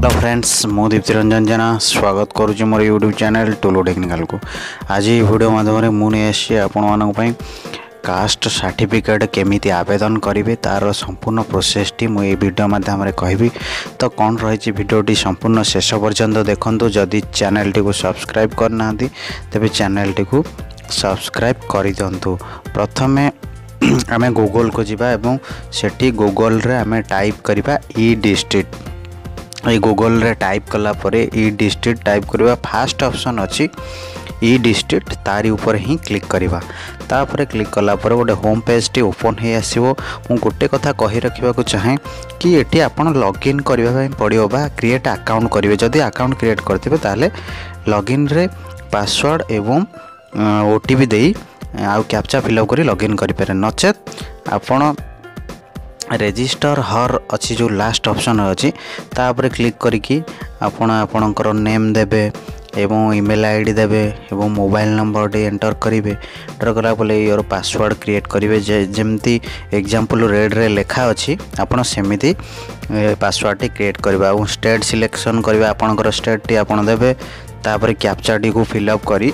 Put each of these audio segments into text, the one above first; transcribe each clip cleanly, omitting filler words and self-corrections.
Hello friends मु दीप्ति रंजन जेना स्वागत करुच्ची मोर यूट्यूब चैनल टुलू टेक्निकल को। आज ये वीडियो माध्यम मुझे आसी आपण कास्ट सर्टिफिकेट केमिति आवेदन करेंगे तार संपूर्ण प्रोसेस टी मुझे वीडियो माध्यम कहबी। तो कौन रही वीडियोटी संपूर्ण शेष पर्यंत देखूँ। जदि चैनल टी को सब्सक्राइब करना तेरे चैनल टी को सब्सक्राइब कर दिंतु। प्रथमे आम गूगल को जीवा एवं सेठी गूगल रे आम टाइप करवा ई डिस्ट्रिक्ट। ये गूगल रे टाइप कला परे ई डिस्ट्रिक्ट टाइप करवा फास्ट ऑप्शन अच्छी ई डिस्ट्रिक्ट तारी ऊपर ही क्लिक करवा। तापर क्लिक कला पर गोटे होम पेज टी ओपन हो आसो। मु गोटे कथा कही रखा चाहे कि ये आपन लॉगिन करने पड़ो बा क्रिएट अकाउंट करेंगे। जदि अकाउंट क्रिएट करते ताले लॉगिन रे पासवर्ड एवं ओटीपी दे आउ कैप्चा फिलअप कर लॉगिन करें। नचेत आपण रजिस्टर हर अच्छी जो लास्ट ऑप्शन अच्छी तापर क्लिक करके आपणकर नेम देबे एवं ईमेल आईडी देबे एवं मोबाइल नंबर टी एंटर करेंगे। एंटर कला योर पासवर्ड क्रिएट करेंगे जमती एग्जांपल रेड रे लिखा अच्छी आपड़ सेमती पासवर्ड टी क्रिएट करवा। स्टेट सिलेक्शन करवा आपणकर स्टेट टी आपड़ देबे। तापर कैप्चा टी को फिलअप करी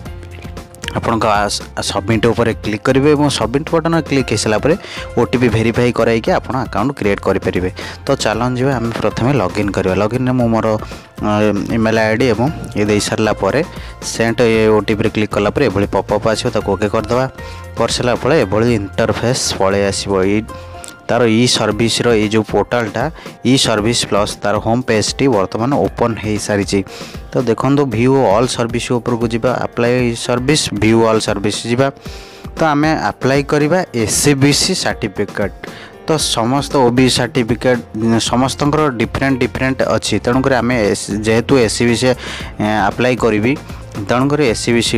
आपण सबमिट उपर क्लिक करेंगे और सबमिट बटन क्लिक हो सारापर ओटीपी वेरीफाई कराइए आप अकाउंट क्रिएट करेंगे। तो चलन जी आम प्रथम लॉगिन करवा। लॉगिन में मोर ईमेल आईडी एवं ये दे सारापर सेंट ओटीपी क्लिक कलापर ये पॉपअप आसो ओके करदे। कर सारापर ये इंटरफेस पलि आसो। तार ई सर्विस रो जो पोर्टालटा ई सर्विस प्लस तार होम पेज टी वर्तमान ओपन हो सारी। तो देखो व्यू ऑल सर्विस ऊपर को जीवा apply service view all service जीवा। तो आम अप्लाई करवा एसईबीसी सर्टिफिकेट। तो समस्त ओबी सर्टिफिकेट समस्त डिफरेंट अच्छी तेणुक आम जेहेतु एसईबीसी अप्लाई करी तेणुक एसईबीसी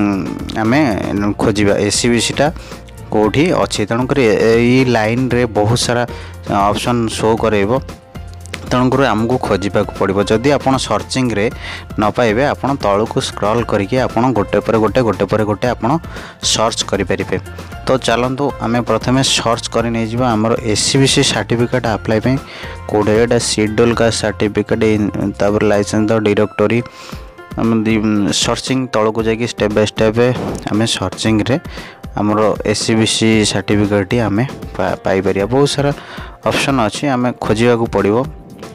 आम खोजा एसईबीसीटा कौटी अच्छी। तेणुक ये लाइन रे बहुत सारा ऑप्शन शो करेब तेणुक आमको खोजा पड़ो। जदि आप सर्चिंग रे न पाइबे आप तलू को स्क्रॉल करके आप गोटे पर गोटे आप सर्च करें। तो चलतु आम प्रथम सर्च कर नहीं आमर एसईबीसी सर्टिफिकेट अप्लाई पे कोड schedule caste certificate license directory searching तलू को जाकि स्टेप बाय स्टेप आम सर्चिंग रे आमर एसईबीसी सर्टिफिकेट ही आम पाइपर। बहुत सारा ऑप्शन अच्छी आम खोजा पड़ो।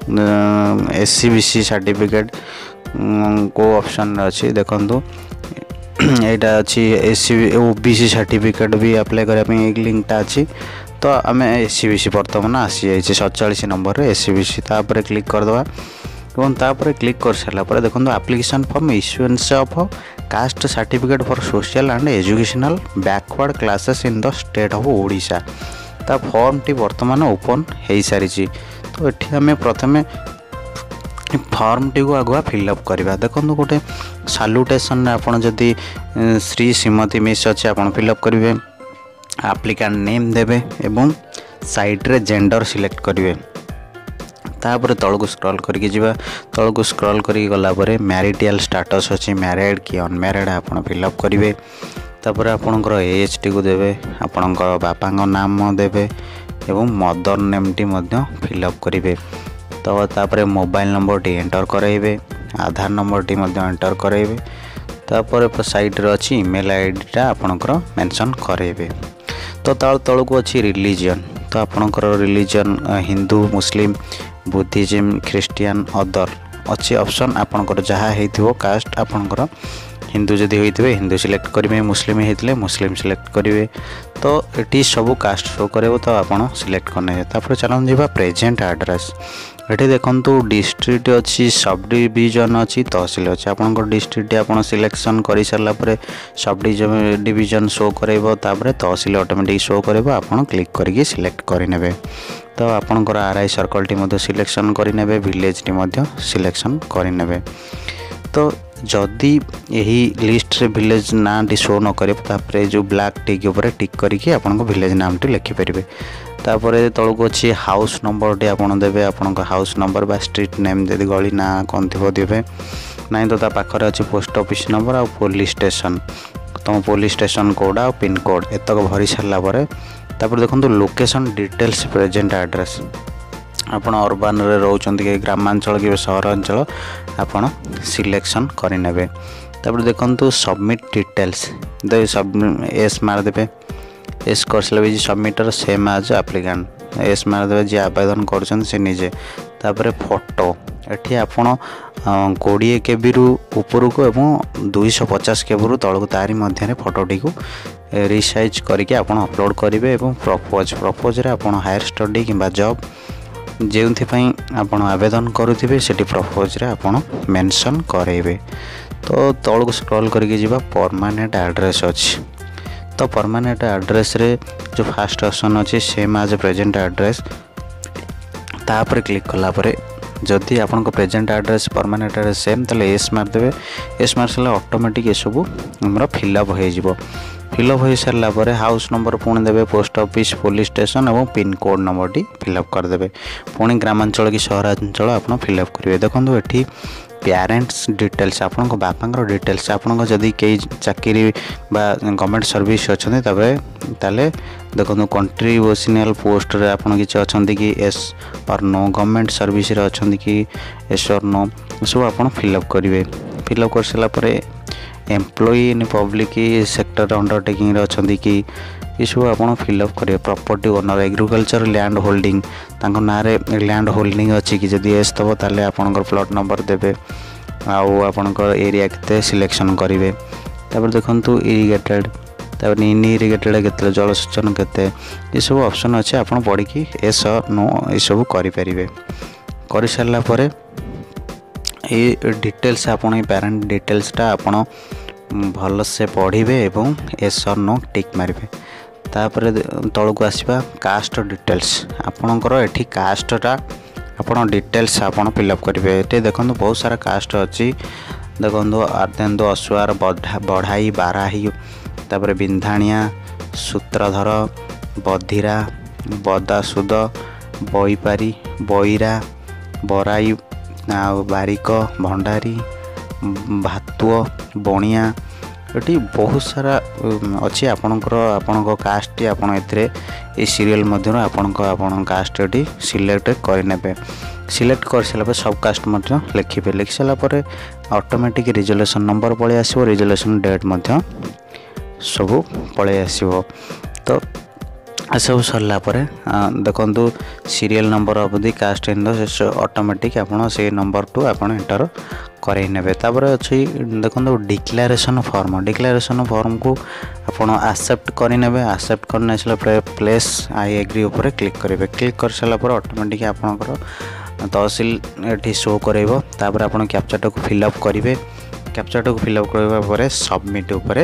एसईबीसी सर्टिफिकेट को ऑप्शन अच्छी देखो यहाँ अच्छी ओबीसी सर्टिफिकेट भी अप्लाई करने एक लिंकटा अच्छी। तो आम एसईबीसी बर्तमान आसी जाइए 47 नंबर एसईबीसी तापर क्लिक करदे। और तापर क्लिक कर सारापर देखो application form issuance of caste certificate for social and educational backward classes in the state of Odisha. ता फॉर्म टी वर्तमान ओपन हो सारी। तो ये आम प्रथम फॉर्म टी को आगुआ फिलअप करवा। देखो गोटे सालुटेसन आपड़ जदि श्री श्रीमती मिस अच्छे आप फिलअप करेंगे। एप्लिकेंट नेम देवे एवं साइड रे जेंडर सिलेक्ट करेंगे। तापर तल को स्क्रॉल करके जीवा। तल को स्क्रॉल करके गला परे मैरिटल स्टेटस अच्छी मैरिड कि अनमैरिड आप फिलअप करेंगे। तापर आपणकर एज टी को देवे आपणकर बापा नाम देवे एवं मदर नेम टी फिलअप करेंगे। तो तापर मोबाइल नंबर टी एंटर कराइबे आधार नंबर टी एंटर कराइबे। तापर साइड रे अच्छी ईमेल आईडीटा आपणकर मेंशन कराइबे। तो तल को अच्छी रिलीजन। तो आपणकर religion Hindu Muslim Buddhism Christian other अच्छी ऑप्शन आपणकर जहाँ हो कास्ट आपणकर हिंदू जदि होते हिंदू सिलेक्ट करेंगे मुस्लिम होते मुस्लिम सिलेक्ट करेंगे। तो ये सब कास्ट शो करे तो आप सिलेक्ट करने। तापर चलन जी प्रेजेंट एड्रेस ये देखो डिस्ट्रिक्ट अच्छी सब डिविजन अच्छी तहसिल अच्छी आपंकर डिस्ट्रिक्ट आप सिलेक्शन कर सारापर सब डिविजन शो करेब। तापर तहसिल ऑटोमेटिक शो करेब आप क्लिक करके सिलेक्ट करेंगे। तो आपंकर आरआई सर्कल टी सिलेक्शन करेंगे विलेज टी सिलेक्शन करेंगे। तो जदि यही लिस्ट रे विलेज ना टी शो न करे तापर जो ब्लैक टिक ऊपर टिक करके आपन विलेज नाम टी लिखिपारे। तापर तल को अच्छी हाउस नंबर टी आप देवे आपण हाउस नंबर बा स्ट्रीट नेम जदि गली ना कौन थी देवे ना तो पाखे अच्छी पोस्ट ऑफिस नंबर आ पुलिस स्टेशन तुम पुलिस स्टेशन कोड आ पिन कोड एतक भरी सारापर तापर देखो लोकेशन डिटेल्स प्रेजेंट एड्रेस ଆପଣ ଅର୍ବାନରେ ରହୁଛନ୍ତି କି ଗ୍ରାମାଞ୍ଚଳ କି ସହରାଞ୍ଚଳ ଆପଣ ସିଲେକ୍ସନ୍ କରିନେବେ। ତାପରେ ଦେଖନ୍ତୁ ସବମିଟ୍ ଡିଟେଲ୍ସ ଏସ୍ ମାରିଦେବେ। एस कर सबमिटर सेम आज आप्लिकांट एस मारदे जी आवेदन कर तापर फोटो एठी आपण 20 KB रु ऊपर को एवं 250 KB रु तलक तारी मध्य फोटोटी को रिसाइज करके आपण अपलोड करेंगे। प्रपोज रे आपण हायर स्टडी कि जॉब जो आपण आवेदन करुवे से प्रपोज रे आपण मेंशन करेंगे। तो तलक स्क्रॉल करके जीवा परमानेंट एड्रेस अच्छी। तो परमानेंट एड्रेस रे जो फास्ट ऑप्शन अच्छी सेम एज प्रेजेंट एड्रेस तापर क्लिक कला परे जदि आपन को present address permanent address same तले एस मार देबे। एस मार सारा ऑटोमेटिक ये सब हमर फिलअप हो जिवो। फिलअप हो सारा परे हाउस नंबर पुणी देबे, पोस्ट ऑफिस, पुलिस स्टेशन और पिन कोड नंबर टी फिलअप कर देबे। पुणी ग्रामांचल की सहरांचल आपन फिलअप करिवे। देखंतु एठी पेरेंट्स डिटेल्स आपण को बापांकर डिटेल्स आपण को जदि कई चाकरी बा गवर्नमेंट सर्विस अच्छे ताले देखो कंट्रीब्यूशनल पोस्ट रे आपण किसी अच्छा कि एस और नो, गवर्नमेंट सर्विस रे अच्छा कि एस और नो सब आपण फिलअप करेंगे। फिलअप कर सारा पर employee in public sector undertaking रे अच्छा कि ये सब आप फिलअप करेंगे। Property owner, agriculture land holding तांको ना रे लैंड होल्डिंग अच्छी कि जदि एस दब ताले आपनकर प्लॉट नंबर देबे आउ आपनकर एरिया केते सिलेक्शन करेंगे। तापर देखंतु इरिगेटेड तापर इन इरिगेटेड केते जलसेचन केते ये सब ऑप्शन अच्छे आपन पढ़ी कि एस नो ये सब करि परिबे। कर सारा पर ये डिटेल्स आपन पेरेंट डिटेल्सटा आपन भल से पढ़िबे एवं एस और नो टिक मारिबे। तापर तलक आसवा कास्ट डिटेल्स आपणकर एठी कास्टा आपण डिटेल्स आपण फिलअप करेंगे। ये देखो बहुत सारा कास्ट अच्छी देखो आर्देन्दु, असुआर, बढ़ाई, बाराही, तापर बिंधाणिया, सूत्रधर, बधिरा, बदासुद, बैपारी, बैरा, बराई, बारिक, भंडारी, भातुओ, बणिया ये बहुत सारा अच्छी आपणकर कास्ट आपड़ ए सीरियल मध्य आपण कास्ट ये सिलेक्ट करे। सिलेक्ट कर सारा सब कास्ट लिखे। लिखि सारापर ऑटोमेटिक रिजोल्यूशन नंबर पलि आसो, रिजोल्यूशन डेट सब पलि आसो। तो सब सरला देखो serial number of the caste इन ऑटोमेटिक आपन से नंबर टू आपन एंटर करे नेबे। तापर अछि देखो डिक्लेरेशन फॉर्म को आपन एक्सेप्ट करि नेबे। एक्सेप्ट करने सारा प्लेस आई एग्री ऊपर क्लिक करेंगे। क्लिक कर सारा पर ऑटोमेटिक आपनकर तहसील एठी शो करेबो। तापर आपन कैप्चाटा को फिलअप करेंगे। कैप्चाटा को फिलअप करबा परे सबमिट ऊपर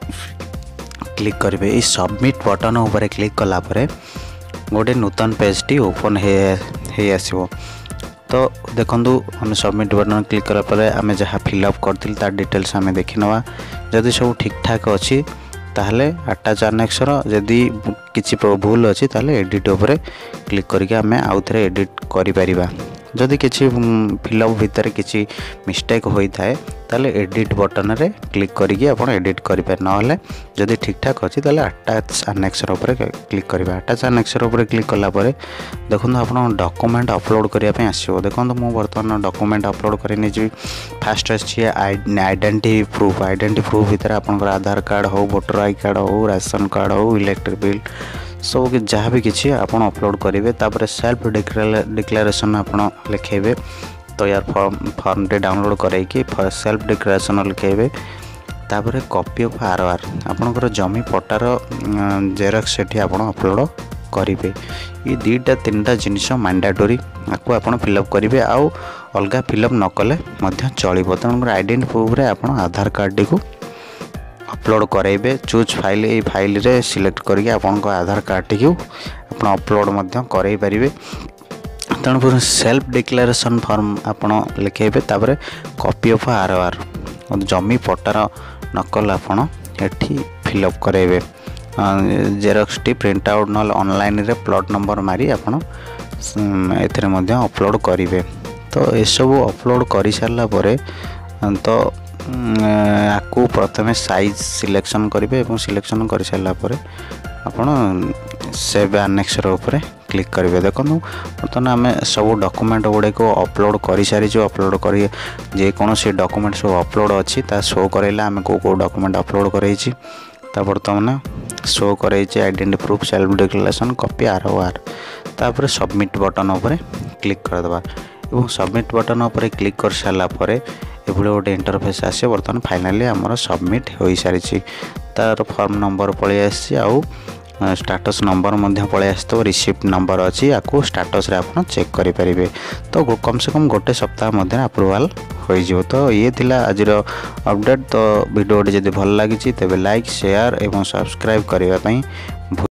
क्लिक करेंगे। ये सबमिट बटन ऊपर क्लिक कला परे गोटे नूतन पेज टी ओपन हे आसो। तो देखंतु हम सबमिट बटन क्लिक कला परे आमे जहाँ फिलअप करथिल तार डिटेल्स आमे देखि नवा। जदि सब ठीक ठाक अच्छी ताहले अटैच एनेक्सर, जदि किछि भूल अच्छी ताहले एडिट ऊपर क्लिक करके आमे आउ थरे एडिट करि परिबा। जदि किछि फिलअप भितर किछि मिस्टेक होई थाए ताले एडिट बटन रे क्लिक करके आपण एडिट करि पार। नहले जदि ठीक ठाक अछि ताले अटैच एनेक्सर ऊपर क्लिक करबा। अटैच एनेक्सर ऊपर क्लिक कला परे देखो आपण डॉक्यूमेंट अपलोड करिया पे आसीबो। देखो मु वर्तमान डॉक्यूमेंट अपलोड करनी जी। फास्ट अछि आइडेंटिटी प्रूफ। आइडेंटिटी प्रूफ भितर आपनकर आधार कार्ड हो, वोटर आई कार्ड हो, राशन कार्ड हो, इलेक्ट्रिक बिल सब जहाँ भी किसी आपन अपलोड करेंगे। तापर सेल्फ डिक्लेरेशन आपन लिखेबे। तो यार फॉर्म टे डाउनलोड करके सेल्फ डिक्लेरेशन लिखेबे। तापर कॉपी ऑफ आरआर आपनकर जमी पट्टार जेरक्स सेठी आपन अपलोड करेंगे। ये दुईटा तीनटा जिनिस मैंडेटरी आपको आपन फिलअप करेंगे। आउ अलगा फिलअप न कले मध्य चलिबो। तेणुकर आइडेंटिटी प्रूफ रे आपन आधार कार्ड टी को अपलोड करेंगे। चूज फाइल ये फाइल रे सिलेक्ट करके आपन आधार कार्ड टी को आपन अपलोड मध्य करे परिबे। तेणुकर सेल्फ डिक्लेरेशन फॉर्म आपन लिखेबे। तापर कॉपी ऑफ आरआर जमी पट्टार नकल आपन एठी फिलअप करेंगे। जेरक्स टी प्रिंट आउट न ऑनलाइन रे प्लॉट नंबर मारी आपन एथरे मध्य अपलोड करेंगे। तो ये सब अपलोड कर सारा पर तो आपको प्रथम साइज सिलेक्शन करेंगे। सिलेक्शन कर सारा पर आपन सेव एनेक्सर ऊपर क्लिक करेंगे। देखो बर्तमान आम सब डॉक्यूमेंट गुड़े को अपलोड कर सारी अपलोड कर जेकोसी डॉक्यूमेंट सब अपलोड अच्छी शो करेला आम कौ डॉक्यूमेंट अपलोड कर बर्तमान शो कर identity proof self declaration copy ROR तापर सबमिट बटन उपर क्लिक करदे और सबमिट बटन उपर क्लिक कर सारा ये गोटे इंटरफेस आसे। बर्तमान फाइनाली आमर सबमिट हो सारी तार फॉर्म नंबर पलि आउ स्टाटस नंबर पलि आसो रिसीप्ट नंबर अच्छी या स्टाटस आप चेक करेंगे। तो कम से कम गोटे सप्ताह अप्रूवाल हो। तो ये थिला आज अपडेट। तो वीडियो जब भल लगी तेज लाइक शेयर और सब्सक्राइब करने